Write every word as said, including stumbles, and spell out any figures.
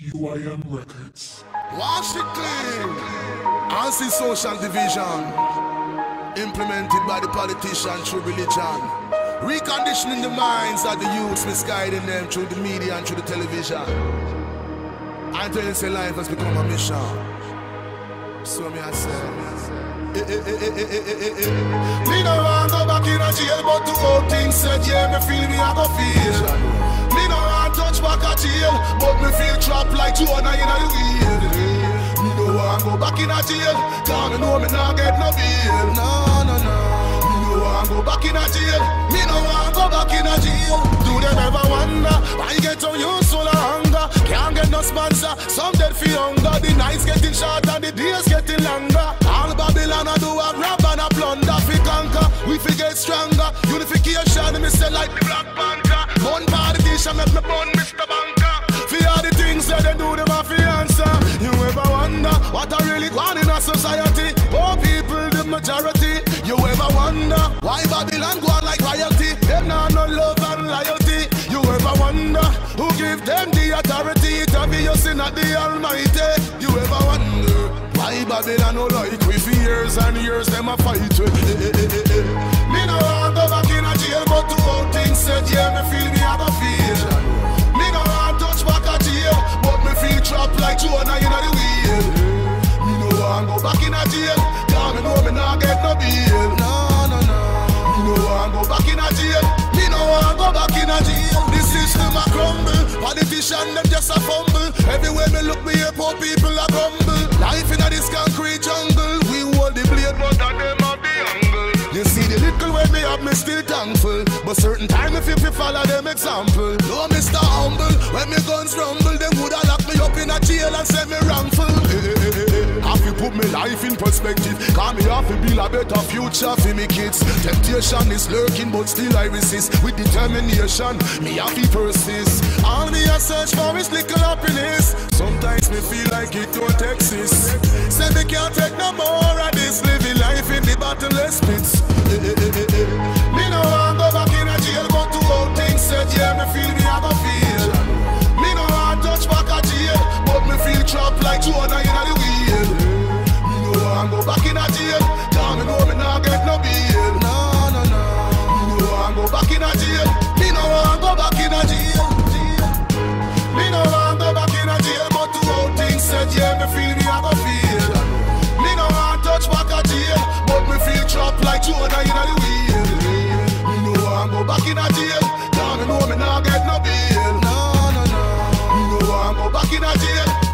U I M Records. Wash it clean. Anti-social division implemented by the politician through religion, reconditioning the minds of the youths, misguiding them through the media and through the television. I tell you, say life has become a mission. So me I say, eh, eh, eh, eh, eh, eh, eh, eh. Me no want go back in a jail, but to all things said, yeah, me feel me I go feel. Me no want touch back a jail, but me feel trapped like two on in the wheel. Me no want go back in a jail, cause me know me not get no bail. No, no, no. Me no want go back in a jail. Me no want go back in a jail. Do them ever wonder why you get on your soul of hunger? Can't get no sponsor, some dead for hunger. The nights getting short and the days getting longer. All Babylon I do a grab and a plunder. Fi conquer, we fi get stronger. Unification, me say like the Black Panther. One politician make me born Mister Banker. Fi all the things that they do, them have to answer. You ever wonder what I really want in a society? Poor people, the majority. You ever wonder why Babylon go on like royalty? Them not no love and loyalty. You ever wonder who give them the authority to be us in the Almighty? You ever wonder why Babylon no like we for years and years them a fight with? Eh, eh, eh, eh, eh. Me no want go back in a jail, but to all things said, yeah, me feel me have a feel. Me no want touch back a jail, but me feel trapped like Jonah in the wheel. Me no want go back in a jail, cause me know me not get no bail. No, no, no. Me no want go back in a jail. Me no want go back in a jail. The system a crumble, politician them just a fumble. Everywhere me look, me hear poor people a grumble. Life in a this concrete jungle, we hold the blade, but that them a the angle. You see the little way me up, me still thankful. But certain time if you follow them example. No, Mister Humble, when me guns rumble, them woulda lock me up in a jail and say me wrongful. Hey, hey, hey, hey. Have to put me life in perspective, cause me have to build a better future for me kids. Temptation is lurking, but still I resist. With determination, me have to persist. All me a search for is little happiness. Sometimes me feel like it don't exist. Say me can't take no more of this, living life in the bottomless pits. Eh, eh, eh, eh, eh. Me no want go back in a jail, but to all things said, yeah, me feel me I go feel. Me no want touch back a jail, but me feel trapped like Jonah in the wheel. Me no want go back in a jail, cause me know me not get no bail. No, no, no. Me no want go back in a jail. Me no want go back in a jail. Me no want go back in a jail, but to all things said, yeah, me feel me I go feel. Me no want touch back a jail, but me feel trapped like Jonah in the wheel. Me no want go back in a jail, cause me know me not get no bail. No, no, no. Me no want go back in a jail.